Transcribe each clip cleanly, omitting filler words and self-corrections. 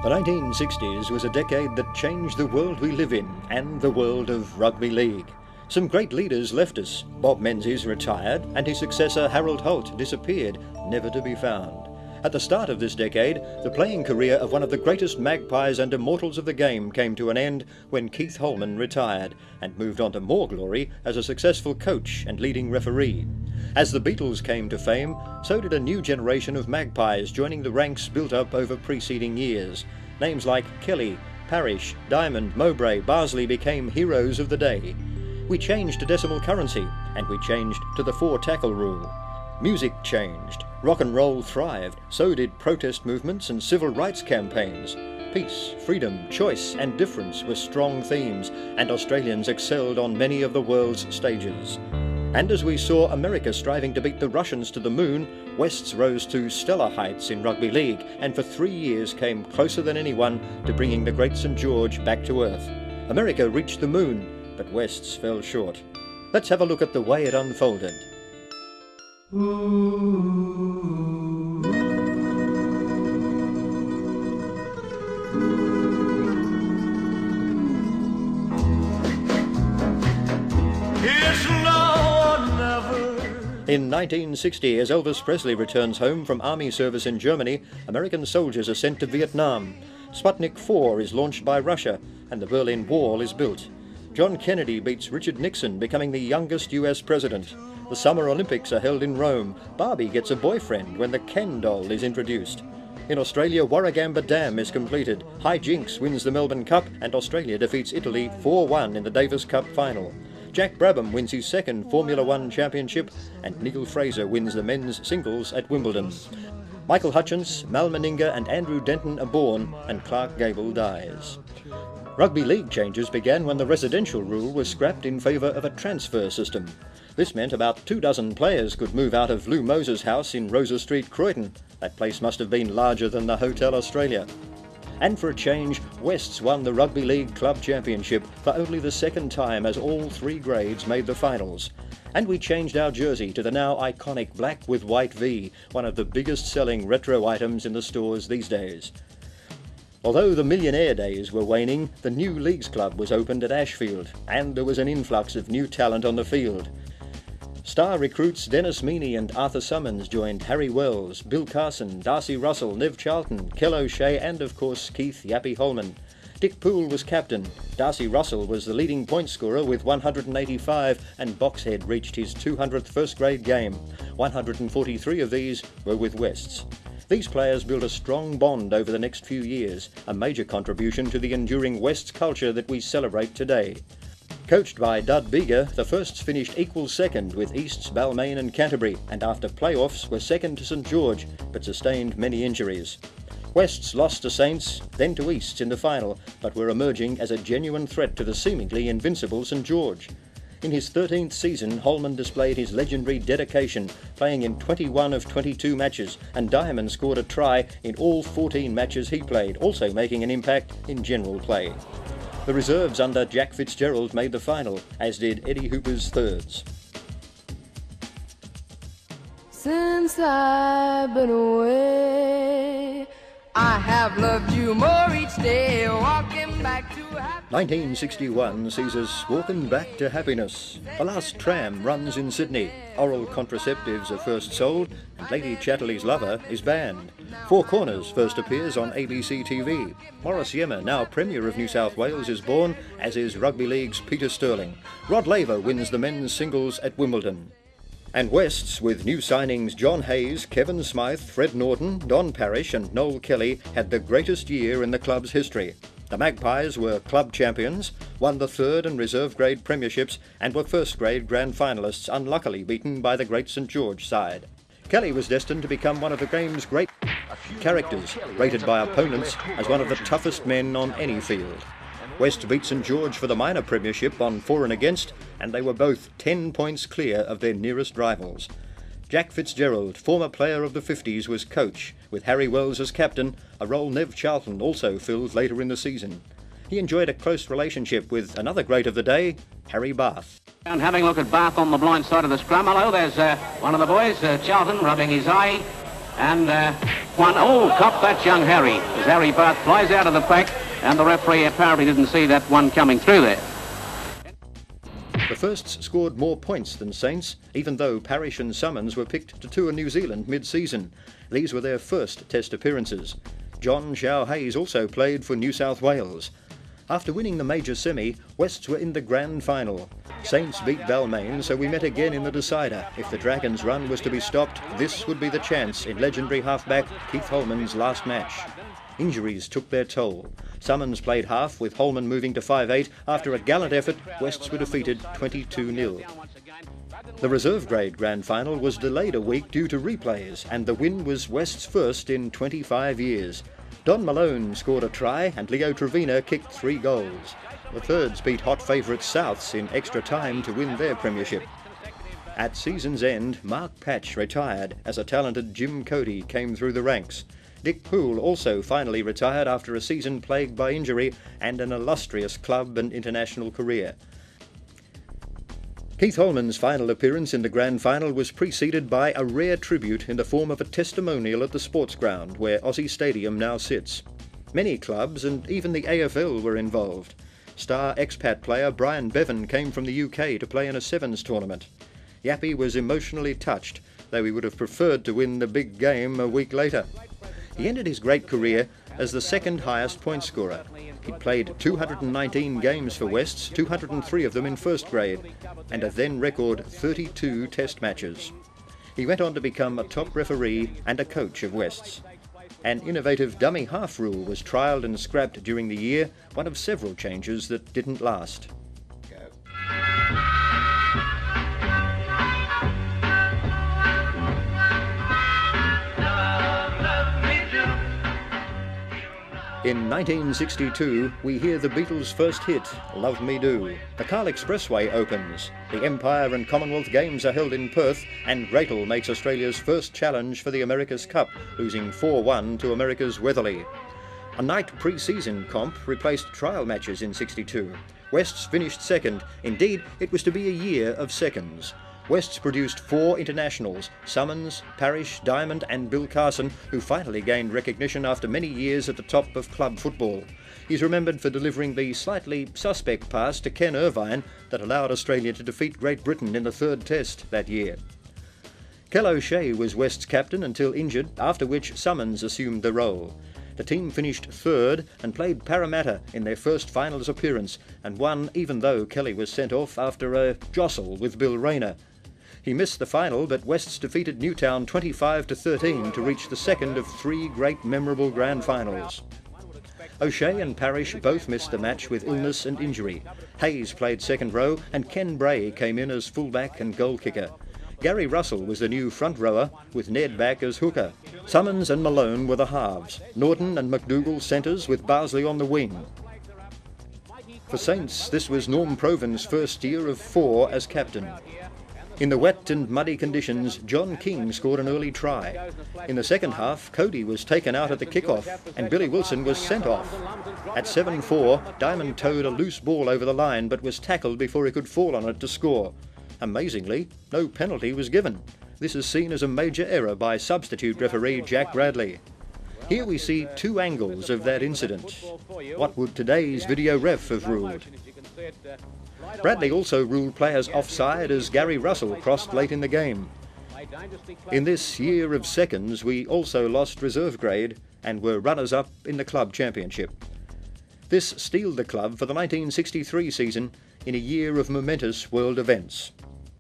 The 1960s was a decade that changed the world we live in and the world of rugby league. Some great leaders left us. Bob Menzies retired and his successor Harold Holt disappeared, never to be found. At the start of this decade, the playing career of one of the greatest magpies and immortals of the game came to an end when Keith Holman retired and moved on to more glory as a successful coach and leading referee. As the Beatles came to fame, so did a new generation of magpies joining the ranks built up over preceding years. Names like Kelly, Parrish, Diamond, Mowbray, Barsley became heroes of the day. We changed to decimal currency, and we changed to the 4-tackle rule. Music changed, rock and roll thrived, so did protest movements and civil rights campaigns. Peace, freedom, choice and difference were strong themes, and Australians excelled on many of the world's stages. And as we saw America striving to beat the Russians to the moon, Wests rose to stellar heights in rugby league, and for 3 years came closer than anyone to bringing the great St George back to earth. America reached the moon, but Wests fell short. Let's have a look at the way it unfolded. In 1960, as Elvis Presley returns home from army service in Germany, American soldiers are sent to Vietnam. Sputnik 4 is launched by Russia, and the Berlin Wall is built. John Kennedy beats Richard Nixon, becoming the youngest US president. The Summer Olympics are held in Rome. Barbie gets a boyfriend when the Ken doll is introduced. In Australia, Warragamba Dam is completed. High Jinks wins the Melbourne Cup, and Australia defeats Italy 4-1 in the Davis Cup final. Jack Brabham wins his second Formula One championship, and Neil Fraser wins the men's singles at Wimbledon. Michael Hutchence, Mal Meninga and Andrew Denton are born, and Clark Gable dies. Rugby league changes began when the residential rule was scrapped in favour of a transfer system. This meant about 24 players could move out of Lou Moses' house in Rosa Street, Croydon. That place must have been larger than the Hotel Australia. And for a change, Wests won the Rugby League Club Championship for only the second time, as all 3 grades made the finals. And we changed our jersey to the now iconic black with white V, one of the biggest selling retro items in the stores these days. Although the millionaire days were waning, the new Leagues Club was opened at Ashfield, and there was an influx of new talent on the field. Star recruits Dennis Meany and Arthur Summons joined Harry Wells, Bill Carson, Darcy Russell, Nev Charlton, Kel O'Shea and of course Keith Yappy Holman. Dick Poole was captain, Darcy Russell was the leading point scorer with 185, and Boxhead reached his 200th first-grade game. 143 of these were with Wests. These players built a strong bond over the next few years, a major contribution to the enduring Wests culture that we celebrate today. Coached by Dud Bega, the Firsts finished equal second with Easts, Balmain and Canterbury, and after playoffs were second to St George, but sustained many injuries. Wests lost to Saints, then to Easts in the final, but were emerging as a genuine threat to the seemingly invincible St George. In his 13th season, Holman displayed his legendary dedication, playing in 21 of 22 matches, and Diamond scored a try in all 14 matches he played, also making an impact in general play. The reserves under Jack Fitzgerald made the final, as did Eddie Hooper's thirds. Since I've been away, I have loved you more each day, walking back to happiness. 1961 sees us walking back to happiness. The last tram runs in Sydney. Oral contraceptives are first sold, and Lady Chatterley's Lover is banned. Four Corners first appears on ABC TV. Maurice Yemmer, now Premier of New South Wales, is born, as is Rugby League's Peter Sterling. Rod Laver wins the men's singles at Wimbledon. And Wests, with new signings John Hayes, Kevin Smythe, Fred Norton, Don Parrish and Noel Kelly, had the greatest year in the club's history. The Magpies were club champions, won the third and reserve grade premierships, and were first grade grand finalists, unluckily beaten by the great St George side. Kelly was destined to become one of the game's great characters, rated by opponents as one of the toughest men on any field. West beat St George for the minor premiership on for and against, and they were both 10 points clear of their nearest rivals. Jack Fitzgerald, former player of the 50s, was coach, with Harry Wells as captain, a role Nev Charlton also filled later in the season. He enjoyed a close relationship with another great of the day, Harry Bath. And having a look at Bath on the blind side of the scrum. Hello, there's one of the boys, Charlton, rubbing his eye, and one. Oh, cop, that's young Harry. As Harry Barth flies out of the pack, and the referee apparently didn't see that one coming through there. The Firsts scored more points than Saints, even though Parish and Summons were picked to tour New Zealand mid-season. These were their first Test appearances. John Shao Hayes also played for New South Wales. After winning the major semi, Wests were in the grand final. Saints beat Balmain, so we met again in the decider. If the Dragons' run was to be stopped, this would be the chance in legendary halfback Keith Holman's last match. Injuries took their toll. Summons played half, with Holman moving to 5'8". After a gallant effort, Wests were defeated 22-0. The reserve grade grand final was delayed a week due to replays, and the win was West's first in 25 years. Don Malone scored a try and Leo Trevina kicked 3 goals. The Thirds beat hot favourites Souths in extra time to win their premiership. At season's end, Mark Patch retired as a talented Jim Cody came through the ranks. Dick Poole also finally retired after a season plagued by injury and an illustrious club and international career. Keith Holman's final appearance in the grand final was preceded by a rare tribute in the form of a testimonial at the sports ground where Aussie Stadium now sits. Many clubs and even the AFL were involved. Star expat player Brian Bevan came from the UK to play in a Sevens tournament. Yappy was emotionally touched, though he would have preferred to win the big game a week later. He ended his great career as the second highest point scorer. He played 219 games for Wests, 203 of them in first grade, and a then record 32 test matches. He went on to become a top referee and a coach of Wests. An innovative dummy half rule was trialled and scrapped during the year, one of several changes that didn't last. In 1962, we hear the Beatles' first hit, Love Me Do. The Carl Expressway opens. The Empire and Commonwealth Games are held in Perth, and Gretel makes Australia's first challenge for the America's Cup, losing 4-1 to America's Weatherly. A night pre-season comp replaced trial matches in '62. Wests finished second. Indeed, it was to be a year of seconds. Wests produced 4 internationals, Summons, Parish, Diamond and Bill Carson, who finally gained recognition after many years at the top of club football. He's remembered for delivering the slightly suspect pass to Ken Irvine that allowed Australia to defeat Great Britain in the 3rd Test that year. Kel O'Shea was West's captain until injured, after which Summons assumed the role. The team finished 3rd and played Parramatta in their first finals appearance and won even though Kelly was sent off after a jostle with Bill Rayner. He missed the final, but Wests defeated Newtown 25-13 to reach the second of 3 great memorable grand finals. O'Shea and Parish both missed the match with illness and injury. Hayes played second row and Ken Bray came in as fullback and goal kicker. Gary Russell was the new front rower, with Ned back as hooker. Summons and Malone were the halves. Norton and McDougall centres, with Barsley on the wing. For Saints, this was Norm Proven's first year of 4 as captain. In the wet and muddy conditions, John King scored an early try. In the second half, Cody was taken out at the kick-off and Billy Wilson was sent off. At 7-4, Diamond towed a loose ball over the line but was tackled before he could fall on it to score. Amazingly, no penalty was given. This is seen as a major error by substitute referee Jack Bradley. Here we see 2 angles of that incident. What would today's video ref have ruled? Bradley also ruled players offside as Gary Russell crossed late in the game. In this year of seconds, we also lost reserve grade and were runners-up in the club championship. This steeled the club for the 1963 season in a year of momentous world events.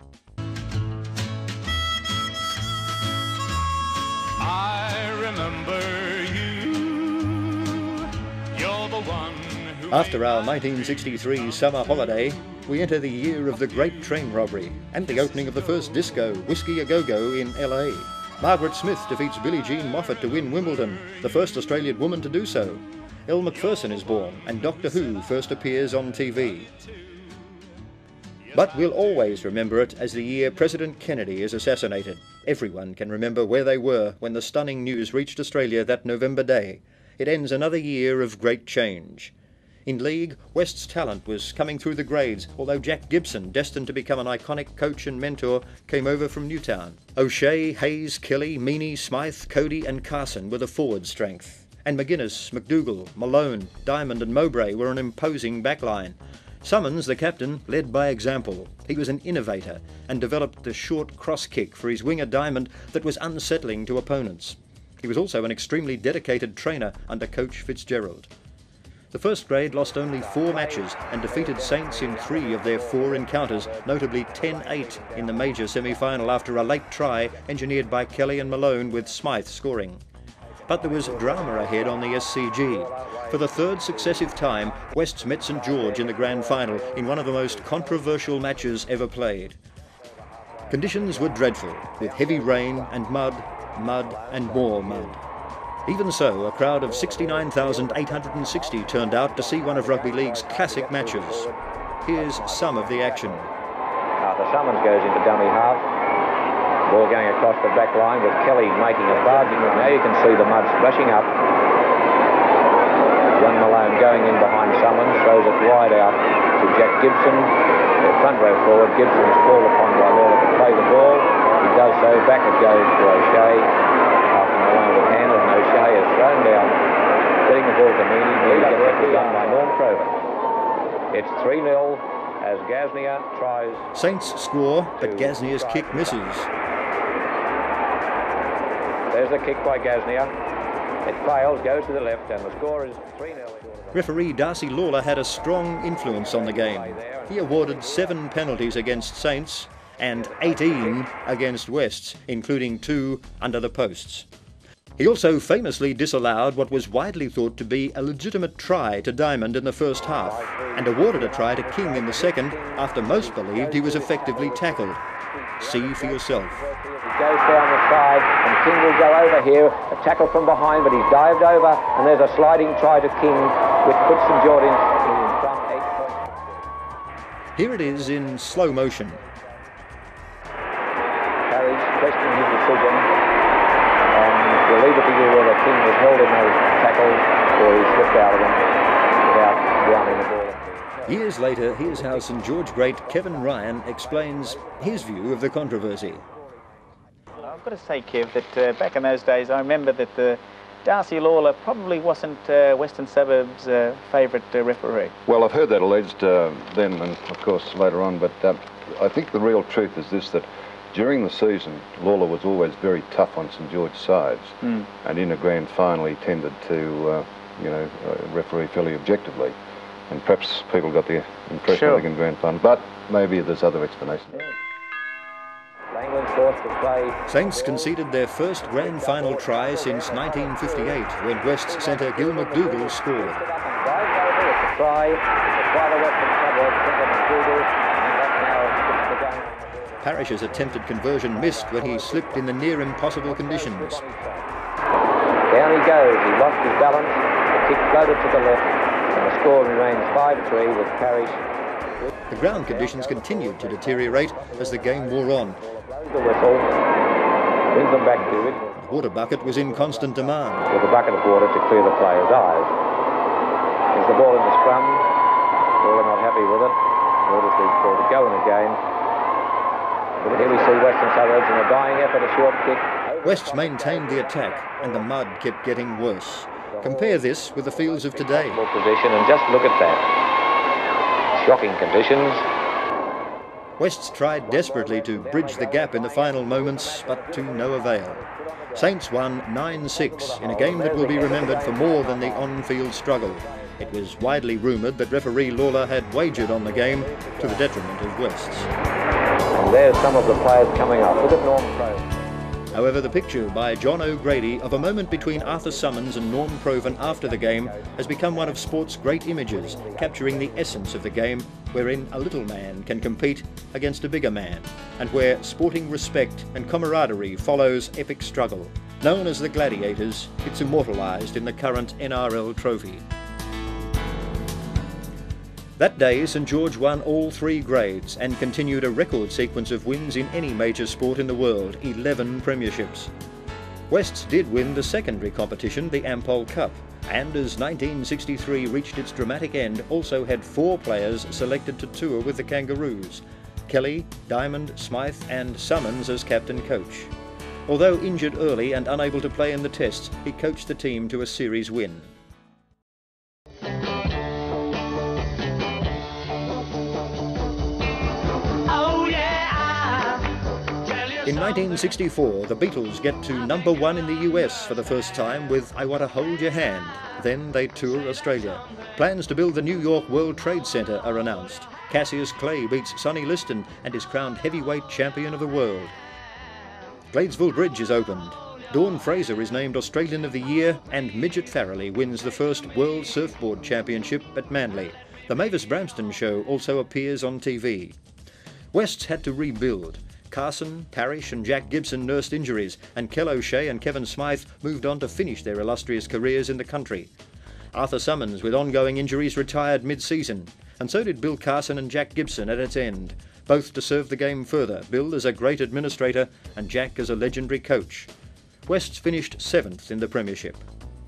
I remember you. You're the one who... After our 1963 summer holiday, we enter the year of the Great Train Robbery and the opening of the first disco, Whiskey A Go-Go, in LA. Margaret Smith defeats Billie Jean Moffat to win Wimbledon, the first Australian woman to do so. Elle Macpherson is born and Doctor Who first appears on TV. But we'll always remember it as the year President Kennedy is assassinated. Everyone can remember where they were when the stunning news reached Australia that November day. It ends another year of great change. In league, West's talent was coming through the grades, although Jack Gibson, destined to become an iconic coach and mentor, came over from Newtown. O'Shea, Hayes, Kelly, Meany, Smythe, Cody and Carson were the forward strength. And McGuinness, McDougall, Malone, Diamond and Mowbray were an imposing backline. Summons, the captain, led by example. He was an innovator and developed the short cross kick for his winger Diamond that was unsettling to opponents. He was also an extremely dedicated trainer under coach Fitzgerald. The first grade lost only 4 matches and defeated Saints in 3 of their 4 encounters, notably 10-8 in the major semi-final after a late try engineered by Kelly and Malone with Smythe scoring. But there was drama ahead on the SCG. For the 3rd successive time, Wests met St George in the grand final in one of the most controversial matches ever played. Conditions were dreadful, with heavy rain and mud and more mud. Even so, a crowd of 69,860 turned out to see one of rugby league's classic matches. Here's some of the action. The summons goes into dummy half. Ball going across the back line with Kelly making a barging. Now you can see the mud splashing up. Young Malone going in behind Summons, throws it wide out to Jack Gibson. The front row forward. Gibson is called upon by Lawler to play the ball. He does so. Back it goes to O'Shea. After Malone with hand, and O'Shea is thrown down, getting the ball to Meany. Meany gets it done by Norm Provan. It's 3-0 as Gasnier tries. Saints score, but Gasnier's kick misses. There's the kick by Gasnier. It fails, goes to the left, and the score is 3-0. Referee Darcy Lawler had a strong influence on the game. He awarded 7 penalties against Saints and 18 against Wests, including 2 under the posts. He also famously disallowed what was widely thought to be a legitimate try to Diamond in the first half, and awarded a try to King in the second after most believed he was effectively tackled. See for yourself. He goes down the side, and King will go over here. A tackle from behind, but he's dived over, and there's a sliding try to King, which puts St George in front 8 points. Here it is in slow motion. Harry's questioning his decision, and we'll leave it to you whether King was held in those tackles or he slipped out of them without grounding the ball. Years later, here's how St George great Kevin Ryan explains his view of the controversy. I've got to say, Kev, that back in those days, I remember that Darcy Lawler probably wasn't Western Suburbs' favourite referee. Well, I've heard that alleged then and, of course, later on, but I think the real truth is this, that during the season, Lawler was always very tough on St George's sides, and in a grand final he tended to, referee fairly objectively. And perhaps people got the impression of the grand final, but maybe there's other explanations. England forced to play. Saints conceded their first grand final try since 1958, when Wests centre Gil McDougall scored. It's a try. It's by the Western Suburbs, McDougall, and that now puts the game. Parrish's attempted conversion missed when he slipped in the near impossible conditions. Down he goes. He lost his balance. The kick floated to the left, and the score remains 5-3 with Parrish. The ground conditions continued to deteriorate as the game wore on. The whistle brings them back to it. The water bucket was in constant demand. With a bucket of water to clear the players' eyes. There's the ball in the scrum. All are not happy with it. Nor does he call to go in again. But here we see Western Suburbs in a dying effort, a short kick. Wests maintained the attack, and the mud kept getting worse. Compare this with the fields of today. Position, and just look at that. Shocking conditions. Wests tried desperately to bridge the gap in the final moments, but to no avail. Saints won 9-6 in a game that will be remembered for more than the on-field struggle. It was widely rumoured that referee Lawler had wagered on the game to the detriment of Wests. And there's some of the players coming up. Look at Norm Provan. However, the picture by John O'Grady of a moment between Arthur Summons and Norm Provan after the game has become one of sport's great images, capturing the essence of the game, wherein a little man can compete against a bigger man, and where sporting respect and camaraderie follows epic struggle. Known as the Gladiators, it's immortalised in the current NRL trophy. That day, St George won all 3 grades and continued a record sequence of wins in any major sport in the world, 11 premierships. Wests did win the secondary competition, the Ampol Cup, And as 1963 reached its dramatic end, also had 4 players selected to tour with the Kangaroos: Kelly, Diamond, Smythe and Summons as captain-coach. Although injured early and unable to play in the tests, he coached the team to a series win. In 1964, the Beatles get to #1 in the US for the first time with I Want to Hold Your Hand. Then they tour Australia. Plans to build the New York World Trade Center are announced. Cassius Clay beats Sonny Liston and is crowned heavyweight champion of the world. Gladesville Bridge is opened. Dawn Fraser is named Australian of the Year, and Midget Farrelly wins the first World Surfboard Championship at Manly. The Mavis Bramston Show also appears on TV. Wests had to rebuild. Carson, Parrish and Jack Gibson nursed injuries, and Kel O'Shea and Kevin Smythe moved on to finish their illustrious careers in the country. Arthur Summons, with ongoing injuries, retired mid-season, and so did Bill Carson and Jack Gibson at its end, both to serve the game further, Bill as a great administrator and Jack as a legendary coach. Wests finished 7th in the premiership.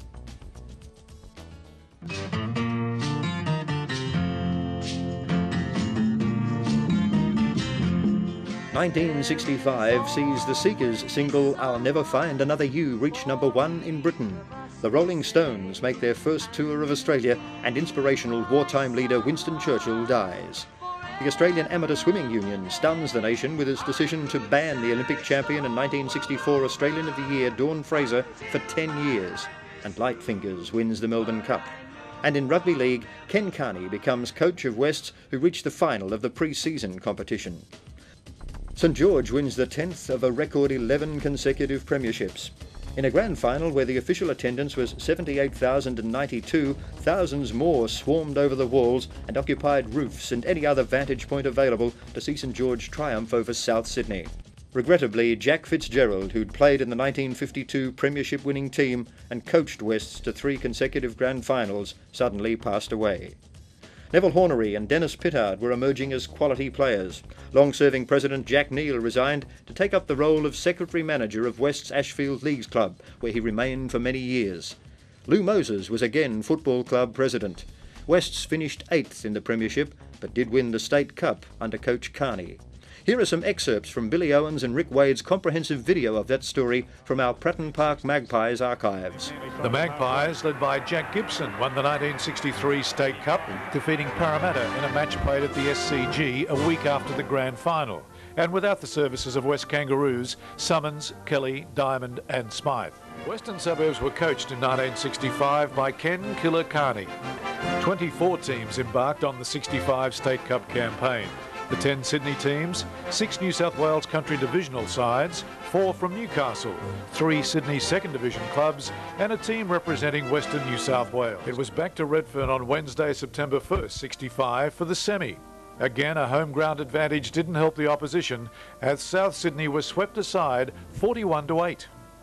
"1965 sees the Seekers' single I'll Never Find Another You reach #1 in Britain. The Rolling Stones make their first tour of Australia, and inspirational wartime leader Winston Churchill dies. The Australian Amateur Swimming Union stuns the nation with its decision to ban the Olympic champion and 1964 Australian of the Year Dawn Fraser for 10 years, and Lightfingers wins the Melbourne Cup. And in rugby league, Ken Carney becomes coach of Wests, who reached the final of the pre-season competition. St George wins the 10th of a record 11 consecutive premierships. In a grand final where the official attendance was 78,092, thousands more swarmed over the walls and occupied roofs and any other vantage point available to see St George triumph over South Sydney. Regrettably, Jack Fitzgerald, who'd played in the 1952 premiership winning team and coached Wests to 3 consecutive grand finals, suddenly passed away. Neville Hornery and Dennis Pittard were emerging as quality players. Long-serving President Jack Neal resigned to take up the role of Secretary-Manager of Wests Ashfield Leagues Club, where he remained for many years. Lou Moses was again Football Club President. Wests finished 8th in the Premiership, but did win the State Cup under Coach Carney. Here are some excerpts from Billy Owens and Rick Wade's comprehensive video of that story from our Pratton Park Magpies archives. The Magpies, led by Jack Gibson, won the 1963 State Cup, defeating Parramatta in a match played at the SCG a week after the grand final, and without the services of West Kangaroos, Summons, Kelly, Diamond and Smythe. Western Suburbs were coached in 1965 by Ken Killer Carney. 24 teams embarked on the 65 State Cup campaign. The 10 Sydney teams, 6 New South Wales country divisional sides, 4 from Newcastle, 3 Sydney second division clubs and a team representing Western New South Wales. It was back to Redfern on Wednesday, September 1st, 65 for the semi. Again, a home ground advantage didn't help the opposition as South Sydney was swept aside 41-8.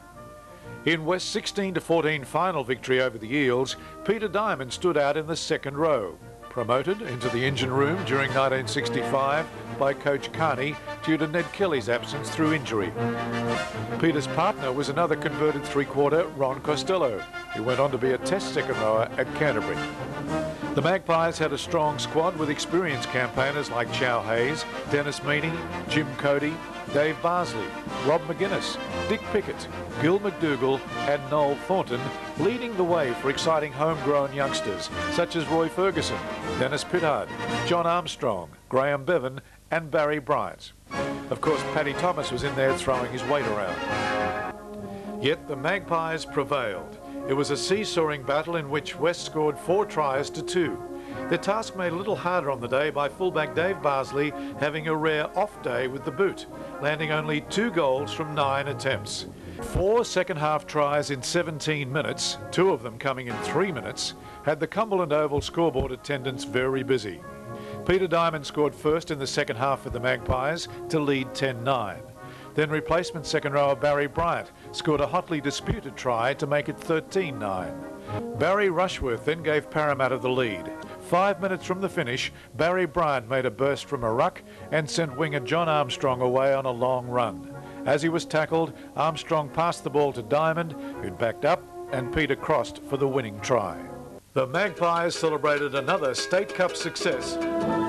In West's 16-14 final victory over the Eels, Peter Diamond stood out in the second row. Promoted into the engine room during 1965 by Coach Carney due to Ned Kelly's absence through injury. Peter's partner was another converted three-quarter, Ron Costello, who went on to be a Test second rower at Canterbury. The Magpies had a strong squad with experienced campaigners like Chow Hayes, Dennis Meany, Jim Cody, Dave Barsley, Rob McGuinness, Dick Pickett, Gil McDougall and Noel Thornton, leading the way for exciting homegrown youngsters such as Roy Ferguson, Dennis Pittard, John Armstrong, Graham Bevan and Barry Bryant. Of course, Paddy Thomas was in there throwing his weight around. Yet the Magpies prevailed. It was a seesawing battle in which West scored 4 tries to 2. Their task made a little harder on the day by fullback Dave Barsley having a rare off day with the boot, landing only 2 goals from 9 attempts. 4 second-half tries in 17 minutes, 2 of them coming in 3 minutes, had the Cumberland Oval scoreboard attendants very busy. Peter Diamond scored first in the second half for the Magpies to lead 10-9. Then replacement second rower Barry Bryant scored a hotly disputed try to make it 13-9. Barry Rushworth then gave Parramatta the lead. 5 minutes from the finish, Barry Bryant made a burst from a ruck and sent winger John Armstrong away on a long run. As he was tackled, Armstrong passed the ball to Diamond, who'd backed up and Peter Crost for the winning try. The Magpies celebrated another State Cup success.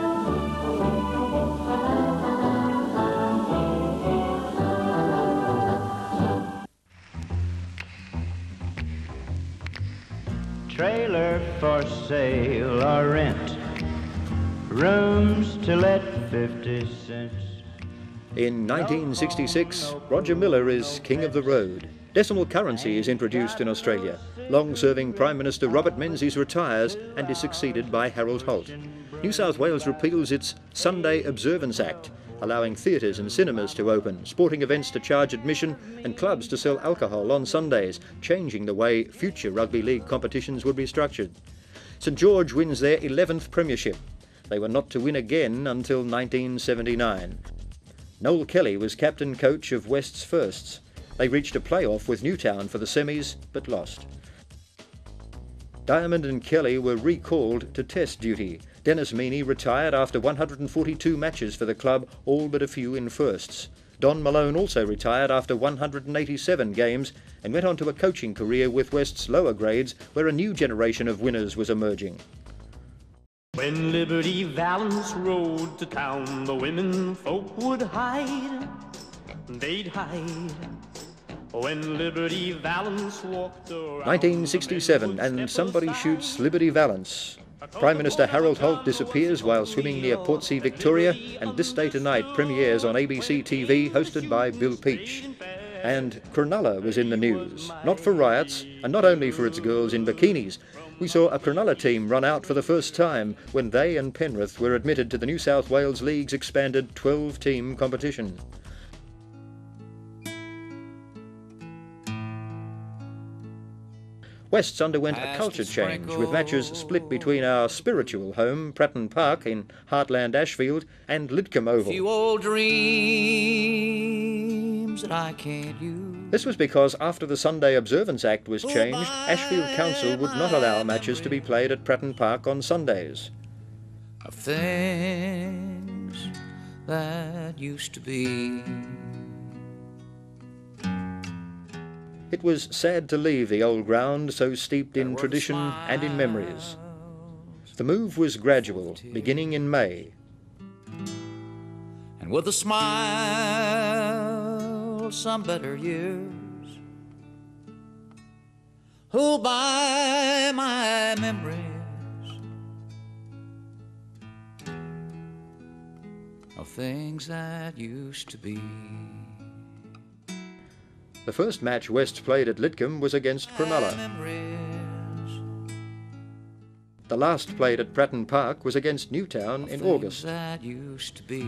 Trailer for sale or rent, rooms to let 50 cents. In 1966, Roger Miller is king of the road. Decimal currency is introduced in Australia. Long-serving Prime Minister Robert Menzies retires and is succeeded by Harold Holt. New South Wales repeals its Sunday Observance Act, allowing theatres and cinemas to open, sporting events to charge admission and clubs to sell alcohol on Sundays, changing the way future rugby league competitions would be structured. St George wins their 11th premiership. They were not to win again until 1979. Noel Kelly was captain coach of Wests Firsts. They reached a playoff with Newtown for the semis, but lost. Diamond and Kelly were recalled to test duty. Dennis Meany retired after 142 matches for the club, all but a few in firsts. Don Malone also retired after 187 games and went on to a coaching career with West's lower grades, where a new generation of winners was emerging. When Liberty Valance rode to town, the women folk would hide. They'd hide. When Liberty Valance walked around. 1967, and somebody shoots Liberty Valance. Prime Minister Harold Holt disappears while swimming near Portsea, Victoria, and This Day Tonight premieres on ABC TV, hosted by Bill Peach. And Cronulla was in the news, not for riots, and not only for its girls in bikinis. We saw a Cronulla team run out for the first time when they and Penrith were admitted to the New South Wales League's expanded 12-team competition. Wests underwent a culture change, with matches split between our spiritual home, Pratton Park in Heartland Ashfield, and Lidcombe Oval. Few old dreams that I can't use. This was because after the Sunday Observance Act was changed, Ashfield Council would not allow matches to be played at Pratton Park on Sundays. Of things that used to be. It was sad to leave the old ground so steeped in tradition and in memories. The move was gradual, beginning in May. And with a smile, some better years who'll buy my memories of things that used to be. The first match West played at Lidcombe was against Cronulla. The last played at Pratton Park was against Newtown in August. That used to be.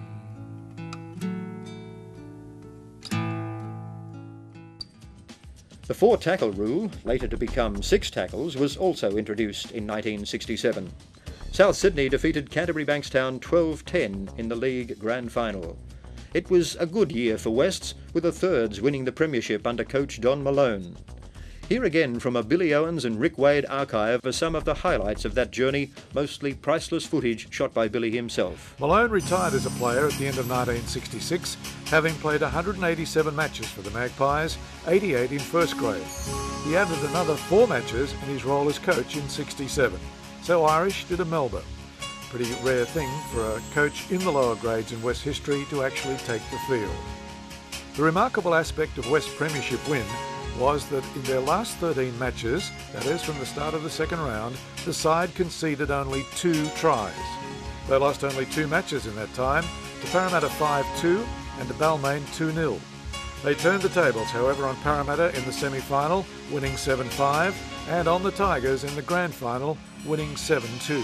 The 4-tackle rule, later to become 6 tackles, was also introduced in 1967. South Sydney defeated Canterbury Bankstown 12-10 in the league grand final. It was a good year for Wests, with the Thirds winning the premiership under coach Don Malone. Here again from a Billy Owens and Rick Wade archive are some of the highlights of that journey, mostly priceless footage shot by Billy himself. Malone retired as a player at the end of 1966, having played 187 matches for the Magpies, 88 in first grade. He added another 4 matches in his role as coach in 67. So Irish did a Melba. Pretty rare thing for a coach in the lower grades in West history to actually take the field. The remarkable aspect of West's premiership win was that in their last 13 matches, that is from the start of the second round, the side conceded only 2 tries. They lost only 2 matches in that time, to Parramatta 5-2 and to Balmain 2-0. They turned the tables, however, on Parramatta in the semi-final, winning 7-5, and on the Tigers in the grand final, winning 7-2.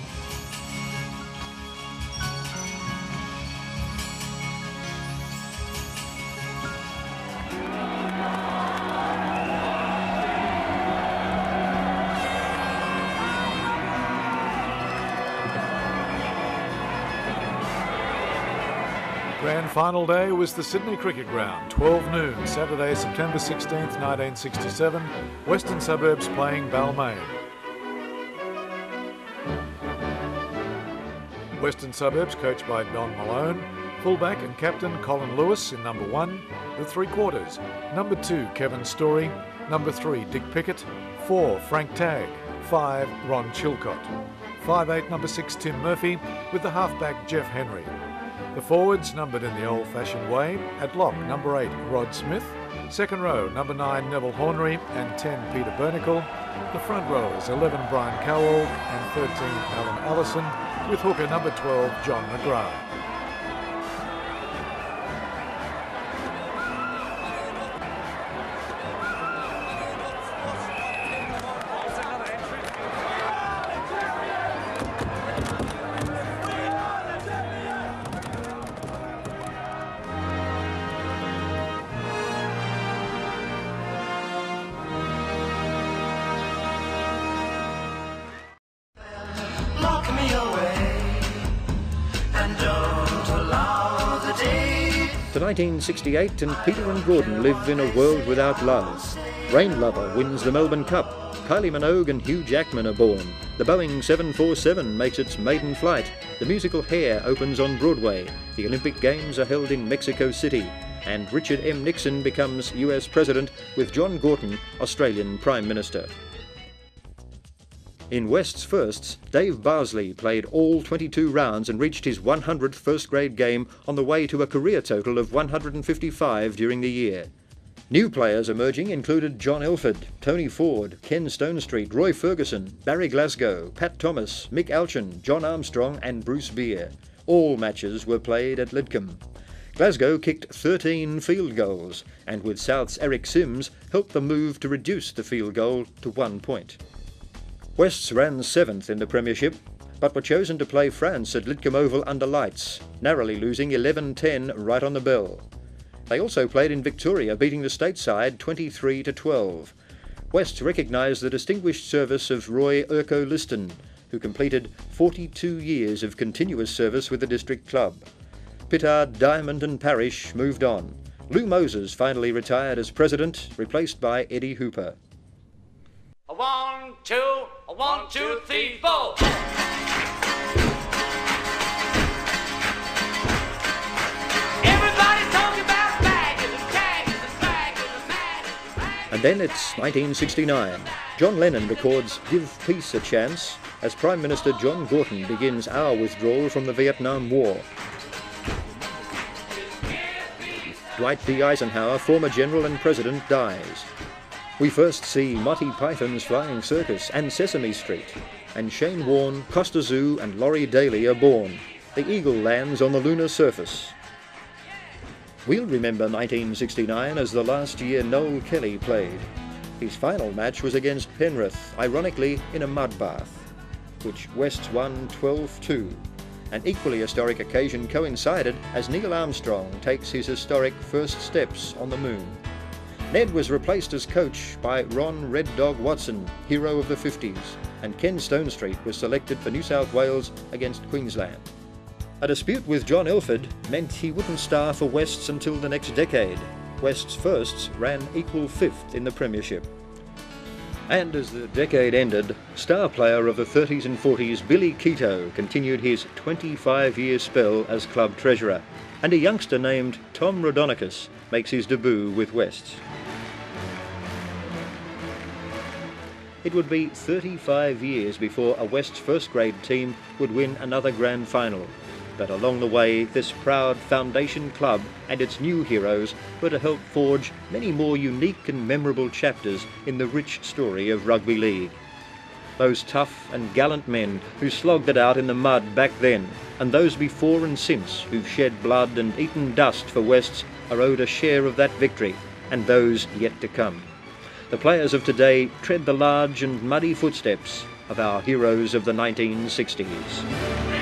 Grand final day was the Sydney Cricket Ground, 12 noon, Saturday, September 16th, 1967, Western Suburbs playing Balmain. Western Suburbs coached by Don Malone, fullback and captain Colin Lewis in number 1, the 3 quarters, number 2 Kevin Story, Number 3, Dick Pickett. 4, Frank Tagg. 5, Ron Chilcott. 5'8", number 6, Tim Murphy, with the halfback Jeff Henry. The forwards numbered in the old-fashioned way. At lock, number 8, Rod Smith. Second row, number 9, Neville Hornery, and 10, Peter Bernicle. The front rowers, 11, Brian Cowell, and 13, Alan Allison, with hooker number 12, John McGrath. To 1968, and Peter and Gordon live in a world without love. Rain Lover wins the Melbourne Cup. Kylie Minogue and Hugh Jackman are born. The Boeing 747 makes its maiden flight. The musical Hair opens on Broadway. The Olympic Games are held in Mexico City. And Richard M. Nixon becomes US President, with John Gorton Australian Prime Minister. In West's firsts, Dave Barsley played all 22 rounds and reached his 100th first-grade game on the way to a career total of 155 during the year. New players emerging included John Ilford, Tony Ford, Ken Stonestreet, Roy Ferguson, Barry Glasgow, Pat Thomas, Mick Alchin, John Armstrong and Bruce Beer. All matches were played at Lidcombe. Glasgow kicked 13 field goals, and with South's Eric Sims helped the move to reduce the field goal to 1 point. Wests ran 7th in the Premiership, but were chosen to play France at Lidcombe Oval under lights, narrowly losing 11-10 right on the bell. They also played in Victoria, beating the state side 23-12. Wests recognised the distinguished service of Roy Urco Liston, who completed 42 years of continuous service with the district club. Pittard, Diamond and Parish moved on. Lou Moses finally retired as president, replaced by Eddie Hooper. 1, 2, 1, 2, 3, 4. Everybody's talking about baggers and taggers and swaggers and maggers. And then it's 1969. John Lennon records "Give Peace a Chance" as Prime Minister John Gorton begins our withdrawal from the Vietnam War. Dwight D. Eisenhower, former general and president, dies. We first see Monty Python's Flying Circus and Sesame Street, and Shane Warne, Costa Zoo and Laurie Daly are born. The Eagle lands on the lunar surface. We'll remember 1969 as the last year Noel Kelly played. His final match was against Penrith, ironically in a mud bath, which Wests won 12-2. An equally historic occasion coincided as Neil Armstrong takes his historic first steps on the moon. Ned was replaced as coach by Ron Red Dog Watson, hero of the 50s, and Ken Stonestreet was selected for New South Wales against Queensland. A dispute with John Ilford meant he wouldn't star for Wests until the next decade. Wests' firsts ran equal 5th in the Premiership. And as the decade ended, star player of the 30s and 40s Billy Keto continued his 25-year spell as club treasurer, and a youngster named Tom Rodonicus makes his debut with Wests. It would be 35 years before a Wests first-grade team would win another grand final. But along the way, this proud foundation club and its new heroes were to help forge many more unique and memorable chapters in the rich story of rugby league. Those tough and gallant men who slogged it out in the mud back then, and those before and since who've shed blood and eaten dust for Wests, are owed a share of that victory, and those yet to come. The players of today tread the large and muddy footsteps of our heroes of the 1960s.